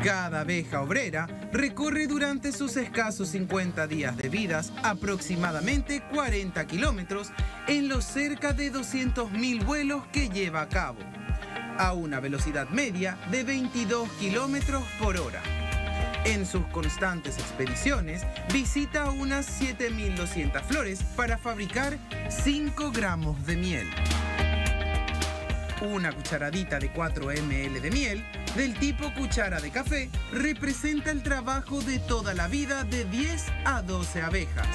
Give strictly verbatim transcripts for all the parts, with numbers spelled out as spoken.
Cada abeja obrera recorre durante sus escasos cincuenta días de vidas aproximadamente cuarenta kilómetros en los cerca de doscientos mil vuelos que lleva a cabo, a una velocidad media de veintidós kilómetros por hora. En sus constantes expediciones, visita unas siete mil doscientas flores para fabricar cinco gramos de miel. Una cucharadita de cuatro mililitros de miel, del tipo cuchara de café, representa el trabajo de toda la vida de diez a doce abejas.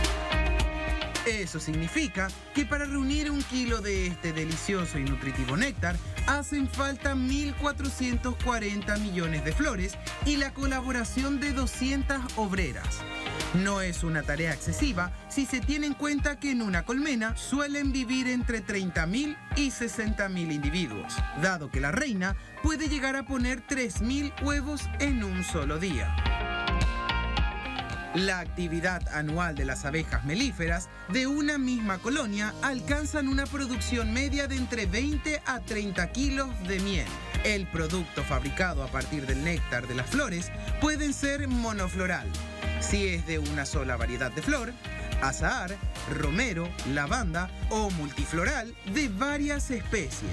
Eso significa que para reunir un kilo de este delicioso y nutritivo néctar, hacen falta mil cuatrocientos cuarenta millones de flores y la colaboración de doscientas obreras. No es una tarea excesiva si se tiene en cuenta que en una colmena suelen vivir entre treinta mil y sesenta mil individuos, dado que la reina puede llegar a poner tres mil huevos en un solo día. La actividad anual de las abejas melíferas de una misma colonia alcanzan una producción media de entre veinte a treinta kilos de miel. El producto fabricado a partir del néctar de las flores pueden ser monofloral, si es de una sola variedad de flor, azahar, romero, lavanda o multifloral de varias especies.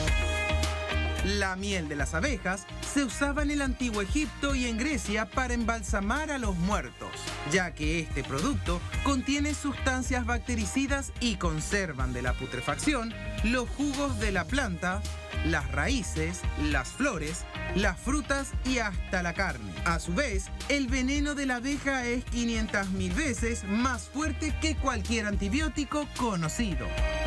La miel de las abejas se usaba en el antiguo Egipto y en Grecia para embalsamar a los muertos, ya que este producto contiene sustancias bactericidas y conservan de la putrefacción los jugos de la planta, las raíces, las flores, las frutas y hasta la carne. A su vez, el veneno de la abeja es quinientas mil veces más fuerte que cualquier antibiótico conocido.